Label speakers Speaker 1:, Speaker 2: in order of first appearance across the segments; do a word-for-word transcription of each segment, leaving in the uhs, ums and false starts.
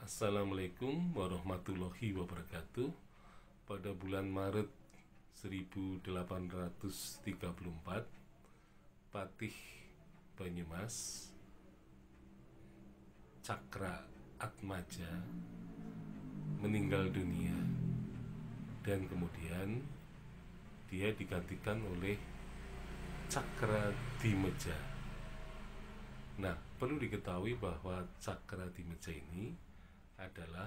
Speaker 1: Assalamualaikum warahmatullahi wabarakatuh. Pada bulan Maret seribu delapan ratus tiga puluh empat, Patih Banyumas Cakra Atmaja meninggal dunia, dan kemudian dia digantikan oleh Cakra Dimeja. Nah, perlu diketahui bahwa Cakra Dimeja ini adalah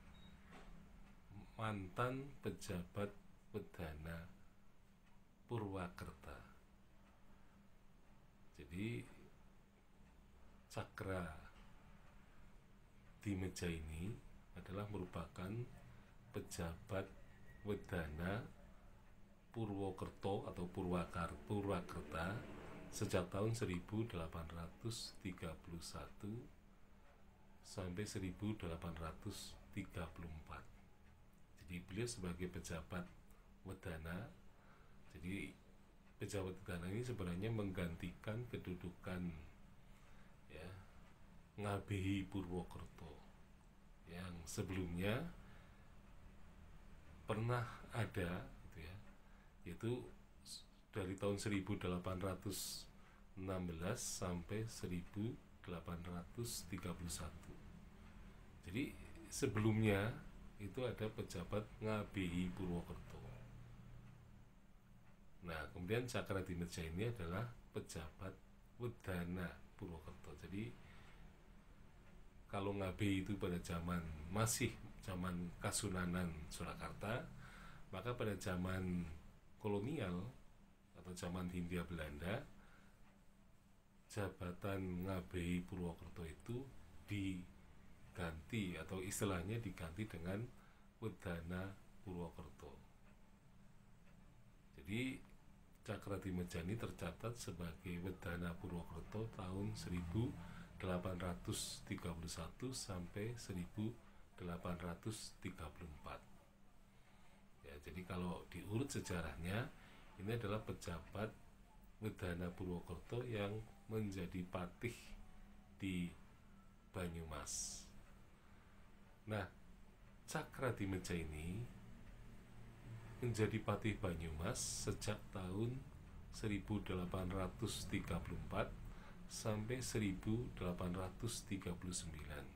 Speaker 1: mantan pejabat Wedana Purwakerta. Jadi Cakra Dimeja ini adalah merupakan pejabat Wedana Purwokerto atau Purwakerta sejak tahun seribu delapan ratus tiga puluh satu sampai seribu delapan ratus tiga puluh empat. Jadi beliau sebagai pejabat Wedana. Jadi pejabat Wedana ini sebenarnya menggantikan kedudukan ya Ngabehi Purwokerto yang sebelumnya pernah ada, gitu ya, yaitu dari tahun seribu delapan ratus enam belas sampai seribu delapan ratus tiga puluh satu. Jadi sebelumnya itu ada pejabat Ngabehi Purwokerto. Nah, kemudian Cakra Dimeja ini adalah pejabat Wedana Purwokerto. Jadi kalau Ngabehi itu pada zaman masih zaman Kasunanan Surakarta, maka pada zaman kolonial atau zaman Hindia Belanda, jabatan Ngabehi Purwokerto itu diganti atau istilahnya diganti dengan Wedana Purwokerto. Jadi Cakra Dimeja ini tercatat sebagai Wedana Purwokerto tahun seribu delapan ratus tiga puluh satu sampai seribu delapan ratus tiga puluh empat. Ya, jadi kalau diurut sejarahnya, ini adalah pejabat Wedana Purwokerto yang menjadi patih di Banyumas. Nah, Cakra Dimeja ini menjadi patih Banyumas sejak tahun seribu delapan ratus tiga puluh empat sampai seribu delapan ratus tiga puluh sembilan.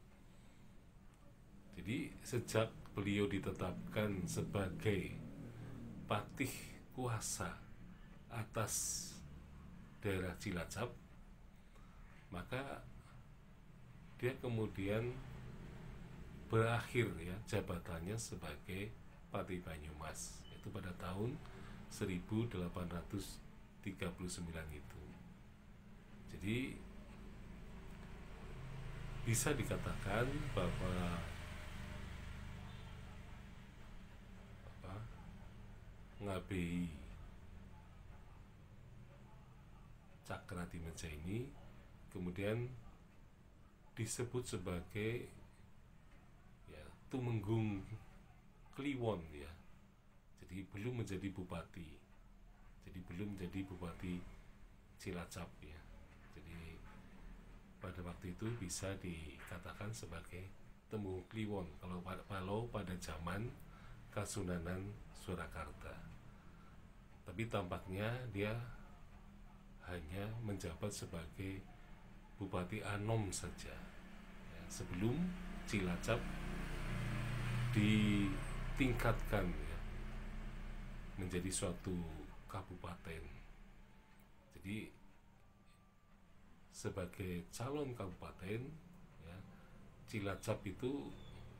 Speaker 1: Jadi sejak beliau ditetapkan sebagai patih kuasa atas daerah Cilacap, maka dia kemudian berakhir ya jabatannya sebagai Patih Banyumas, itu pada tahun seribu delapan ratus tiga puluh sembilan itu. Jadi bisa dikatakan bahwa apa, Ngabehi Cakra Dimeja ini kemudian disebut sebagai ya Tumenggung Kliwon ya. Jadi belum menjadi bupati. Jadi belum menjadi bupati Cilacap ya. Jadi pada waktu itu bisa dikatakan sebagai Tumenggung Kliwon kalau kalau pada zaman Kasunanan Surakarta. Tapi tampaknya dia hanya menjabat sebagai Bupati Anom saja ya, sebelum Cilacap ditingkatkan ya, menjadi suatu kabupaten. Jadi sebagai calon kabupaten ya, Cilacap itu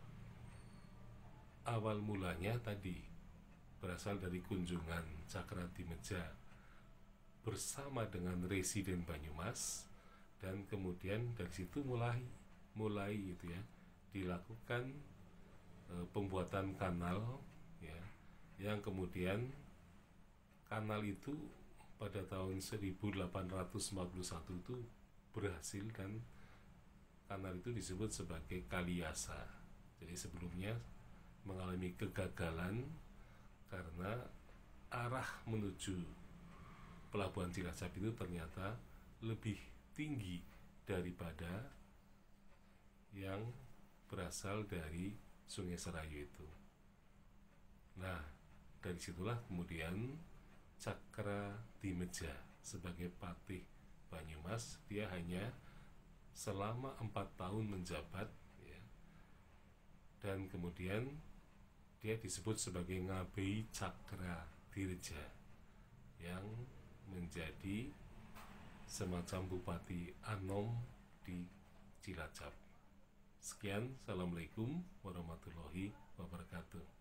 Speaker 1: awal mulanya tadi berasal dari kunjungan Cakra Dimeja bersama dengan residen Banyumas, dan kemudian dari situ mulai mulai itu ya dilakukan e, pembuatan kanal ya, yang kemudian kanal itu pada tahun seribu delapan ratus empat puluh satu itu berhasil, dan kanal itu disebut sebagai Kaliasa. Jadi sebelumnya mengalami kegagalan karena arah menuju pelabuhan Cilacap itu ternyata lebih tinggi daripada yang berasal dari Sungai Serayu itu. Nah, dari situlah kemudian Cakradimedja sebagai Patih Banyumas, dia hanya selama empat tahun menjabat, ya, dan kemudian dia disebut sebagai Ngabei Cakradirja yang menjadi semacam Bupati Anom di Cilacap. Sekian, assalamualaikum warahmatullahi wabarakatuh.